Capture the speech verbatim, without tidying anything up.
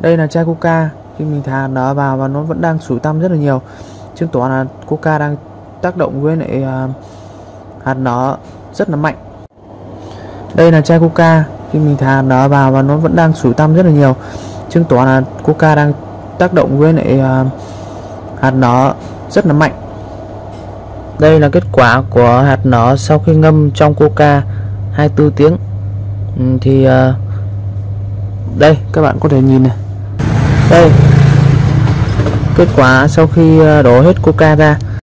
Đây là chai coca, khi mình thả nó vào và nó vẫn đang sủi tăm rất là nhiều, chứng tỏ là coca đang tác động với lại uh, hạt nở rất là mạnh. Đây là chai coca, khi mình thả nó vào và nó vẫn đang sủi tăm rất là nhiều, chứng tỏ là coca đang tác động với lại uh, hạt nở rất là mạnh. Đây là kết quả của hạt nở sau khi ngâm trong coca hai mươi tư tiếng. Ừ, thì uh, đây các bạn có thể nhìn này, đây kết quả sau khi đổ hết coca ra.